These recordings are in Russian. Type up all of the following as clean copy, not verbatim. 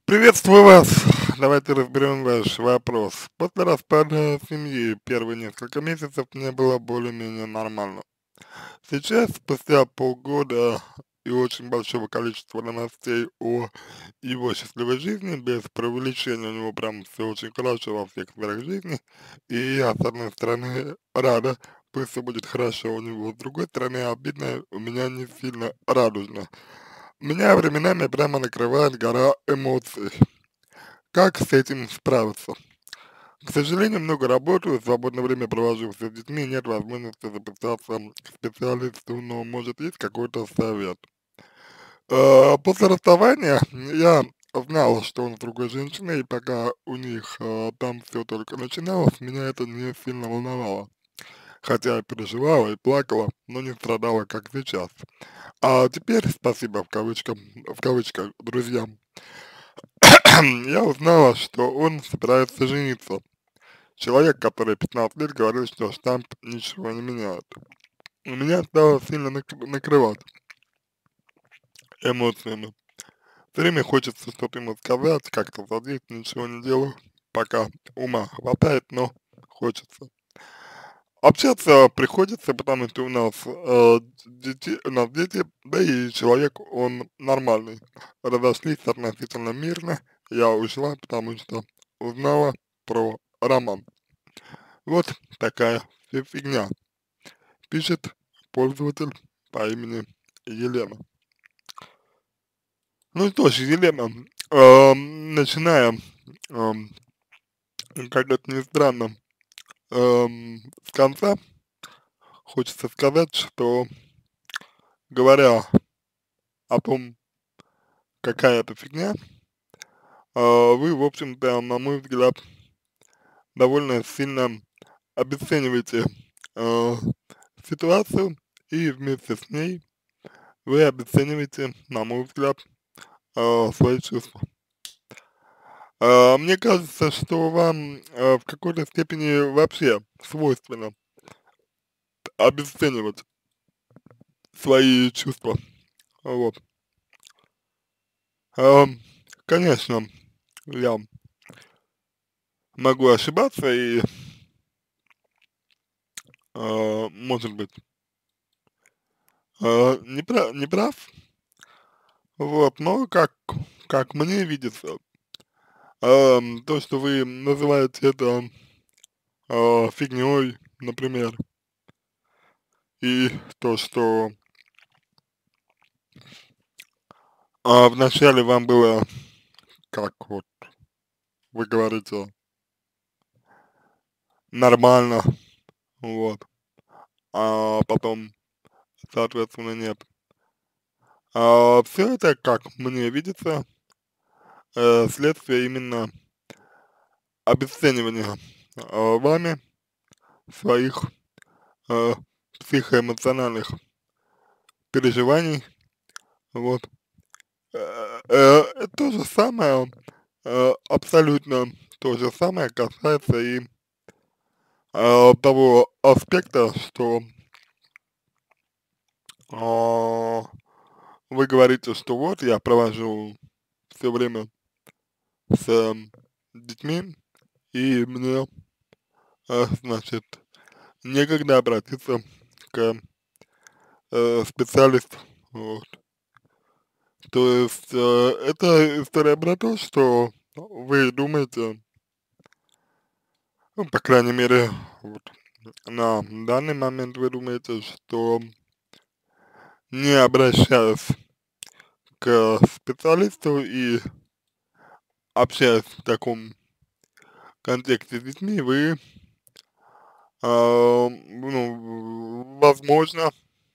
Приветствую вас. Давайте разберем ваш вопрос. После распада семьи первые несколько месяцев мне было более-менее нормально. Сейчас, спустя полгода и очень большого количества новостей о его счастливой жизни, без преувеличения, у него прям все очень хорошо во всех сферах жизни, и я, с одной стороны, рада, пусть все будет хорошо у него, с другой стороны, обидно, у меня не сильно радужно. Меня временами прямо накрывает гора эмоций. Как с этим справиться? К сожалению, много работаю, свободное время провожу с детьми, нет возможности записаться к специалисту, но может есть какой-то совет. После расставания я знал, что он с другой женщиной, и пока у них там все только начиналось, меня это не сильно волновало. Хотя я переживала и плакала, но не страдала, как сейчас. А теперь, спасибо в кавычках, друзьям, я узнала, что он собирается жениться. Человек, который 15 лет говорил, что штамп ничего не меняет. У меня стало сильно накрывать эмоциями. Все время хочется что-то ему сказать, как-то задеть, ничего не делаю, пока ума хватает, но хочется. Общаться приходится, потому что у нас дети, да и человек, он нормальный. Разошлись относительно мирно, я ушла, потому что узнала про роман. Вот такая фигня, пишет пользователь по имени Елена. Ну что ж, Елена, начинаем, эм, как это ни странно, с конца, хочется сказать, что, говоря о том, какая это фигня, вы, в общем-то, на мой взгляд, довольно сильно обесцениваете э, ситуацию, и вместе с ней вы обесцениваете, на мой взгляд, свои чувства. Мне кажется, что вам в какой-то степени вообще свойственно обесценивать свои чувства. Вот. Ам, Конечно, я могу ошибаться и, может быть, не прав, вот, но как мне видится, то, что вы называете это фигней, например, и то, что вначале вам было, как вот вы говорите, нормально, вот, а потом, соответственно, нет. Все это, как мне видится, следствие именно обесценивания вами своих э, психоэмоциональных переживаний, вот. То же самое, абсолютно то же самое касается и того аспекта, что а, вы говорите, что вот я провожу все время с детьми, и мне, значит, некогда обратиться к специалисту. Вот. То есть это история про то, что вы думаете, ну, по крайней мере, вот, на данный момент вы думаете, что не обращаясь к специалисту и общаясь в таком контексте с детьми, вы, ну, возможно,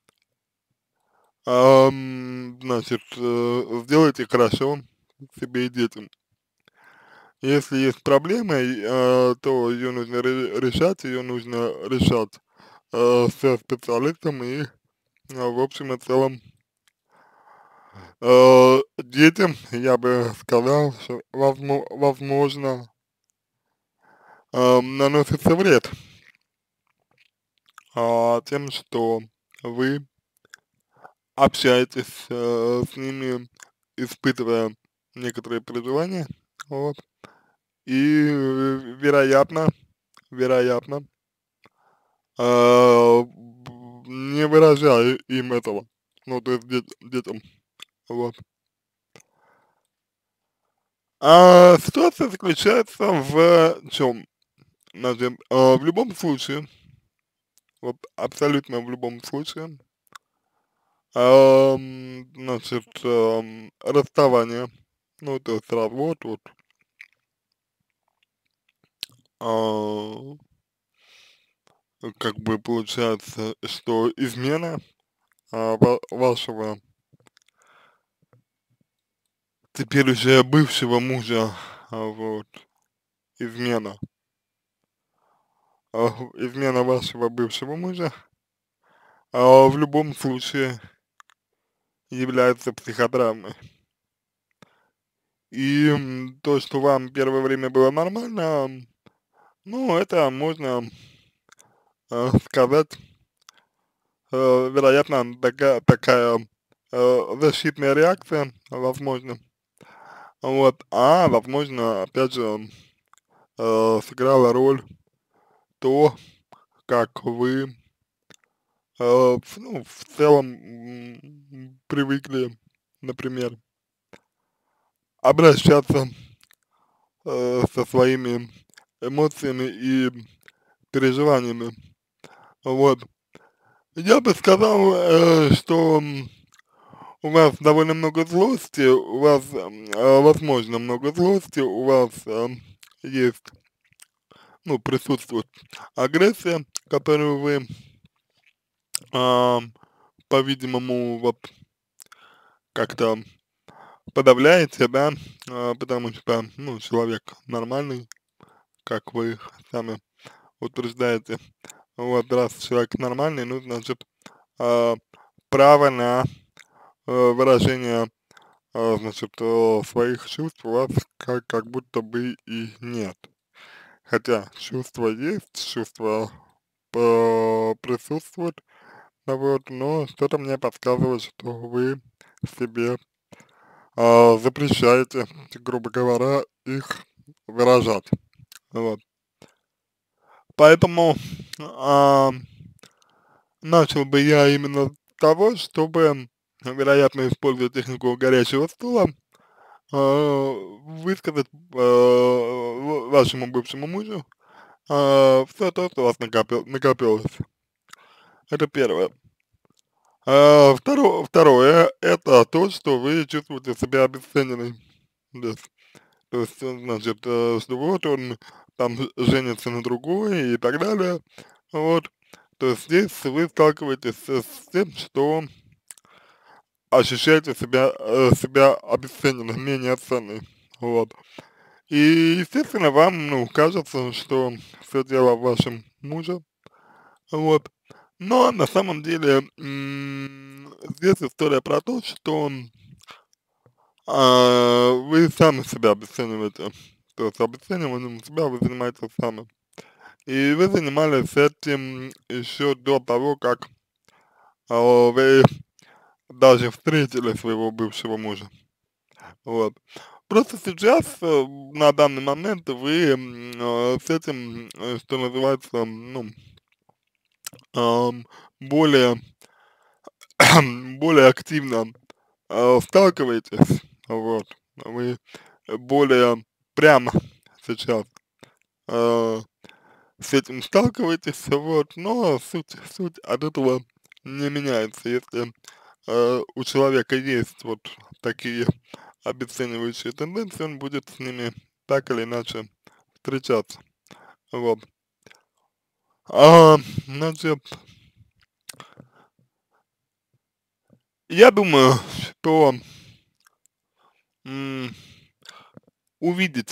значит, сделаете хорошо себе и детям. Если есть проблема, то ее нужно решать, ее нужно решать со специалистом и, в общем и целом, детям, я бы сказал, что возможно, наносится вред тем, что вы общаетесь с ними, испытывая некоторые переживания, вот, и вероятно, не выражая им этого, ну, то есть детям, вот. Ситуация заключается в чем? Значит, в любом случае, вот абсолютно в любом случае, значит, расставание, ну, то есть развод, вот, а, как бы получается, что измена вашего теперь уже бывшего мужа, вот, измена, измена вашего бывшего мужа, в любом случае является психодрамой. И то, что вам первое время было нормально, ну, это можно сказать, вероятно, такая защитная реакция, возможно. Вот, возможно, опять же, сыграла роль то, как вы, ну, в целом, привыкли, например, обращаться со своими эмоциями и переживаниями. Вот. Я бы сказал, что у вас довольно много злости, у вас, возможно, много злости, у вас есть, ну, присутствует агрессия, которую вы, ам, по-видимому, вот как-то подавляете, да, потому что, ну, человек нормальный, как вы сами утверждаете. Вот, раз человек нормальный, ну, значит, а, право на выражение, значит, своих чувств у вас как будто бы и нет. Хотя чувства есть, чувства присутствуют, вот, но что-то мне подсказывает, что вы себе запрещаете, грубо говоря, их выражать. Вот. Поэтому а, начал бы я именно с того, чтобы, вероятно, используя технику горячего стула, высказать вашему бывшему мужу все то, что у вас накопилось. Это первое. Второе, это то, что вы чувствуете себя обесцененной. Да. То есть, значит, что вот он там женится на другой и так далее. Вот. То есть здесь вы сталкиваетесь с тем, что ощущаете себя обесцененным, менее ценной. Вот. И, естественно, вам, ну, кажется, что все дело в вашем муже. Вот. Но на самом деле здесь история про то, что вы сами себя обесцениваете. То есть обесцениванием себя вы занимаетесь сами. И вы занимались этим еще до того, как вы даже встретили своего бывшего мужа. Вот. Просто сейчас, на данный момент, вы с этим, что называется, ну, ам, более, более активно сталкиваетесь, вот, вы более прямо сейчас э, с этим сталкиваетесь, вот, но суть от этого не меняется. Если у человека есть вот такие обесценивающие тенденции, он будет с ними так или иначе встречаться. Вот. Значит, я думаю, что м, увидеть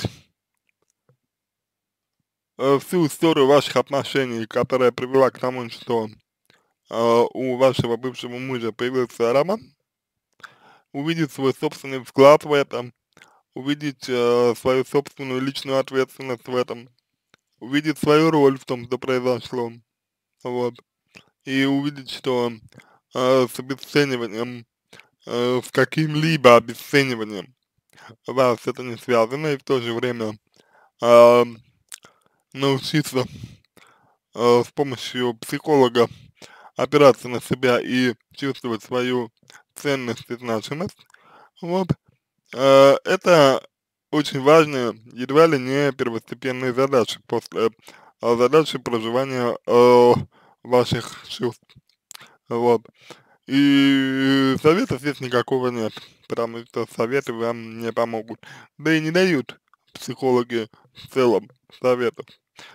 всю историю ваших отношений, которая привела к тому, что у вашего бывшего мужа появился роман, увидеть свой собственный вклад в это, увидеть свою собственную личную ответственность в этом, увидеть свою роль в том, что произошло, вот, и увидеть, что с обесцениванием, с каким-либо обесцениванием вас это не связано, и в то же время а, научиться с помощью психолога опираться на себя и чувствовать свою ценность и значимость, вот, это очень важная, едва ли не первостепенная задача после задачи проживания ваших чувств, вот. И совета здесь никакого нет, потому что советы вам не помогут, да и не дают психологи в целом советов.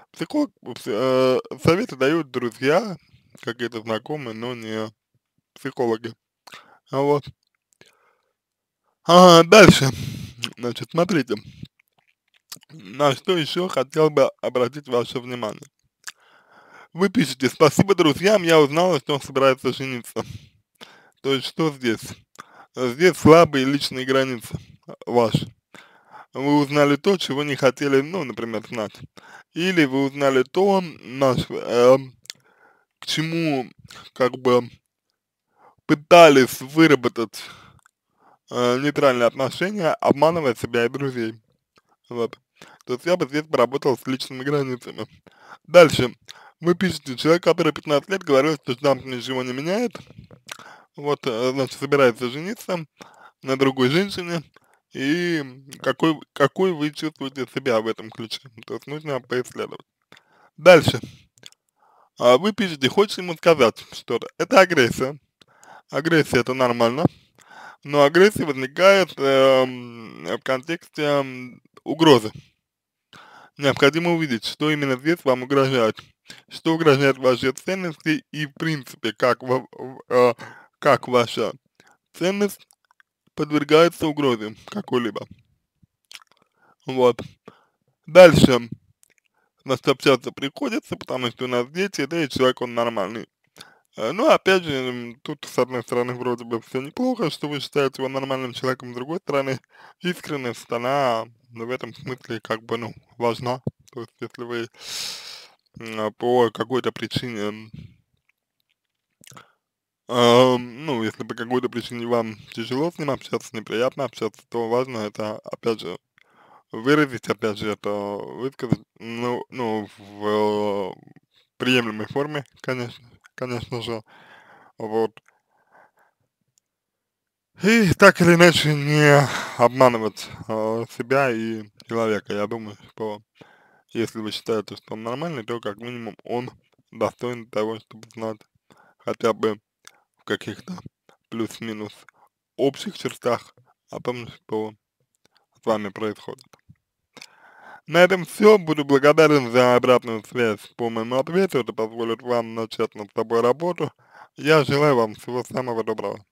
Советы дают друзья, какие-то знакомые, но не психологи. Вот. Дальше. Значит, смотрите, на что еще хотел бы обратить ваше внимание. Вы пишете: спасибо друзьям, я узнала, что он собирается жениться. То есть, что здесь? Здесь слабые личные границы ваши. Вы узнали то, чего не хотели, ну, например, знать. Или вы узнали то, к чему, как бы, пытались выработать нейтральные отношения, обманывая себя и друзей. Вот. То есть я бы здесь поработал с личными границами. Дальше. Вы пишете: человек, который 15 лет говорил, что там ничего не меняет, вот, значит, собирается жениться на другой женщине, и какой вы чувствуете себя в этом ключе. То есть нужно поисследовать. Дальше. Вы пишете: хочешь ему сказать что-то. Это агрессия. Агрессия — это нормально, но агрессия возникает в контексте угрозы. Необходимо увидеть, что именно здесь вам угрожает, что угрожает вашей ценности и в принципе, как ваша ценность подвергается угрозе какой-либо. Вот. Дальше. Значит, общаться приходится, потому что у нас дети, да и человек он нормальный. Ну, опять же, тут, с одной стороны, вроде бы все неплохо, что вы считаете его нормальным человеком, с другой стороны, искренность, она в этом смысле как бы, ну, важна. То есть, если вы по какой-то причине, ну, если по какой-то причине вам тяжело с ним общаться, неприятно общаться, то важно это, опять же, выразить, опять же, это высказать, ну, в приемлемой форме, конечно же, вот. И так или иначе не обманывать себя и человека. Я думаю, что если вы считаете, что он нормальный, то как минимум он достоин того, чтобы знать хотя бы в каких-то плюс-минус общих чертах о том, что с вами происходит. На этом все. Буду благодарен за обратную связь по моему ответу. Это позволит вам начать над собой работу. Я желаю вам всего самого доброго.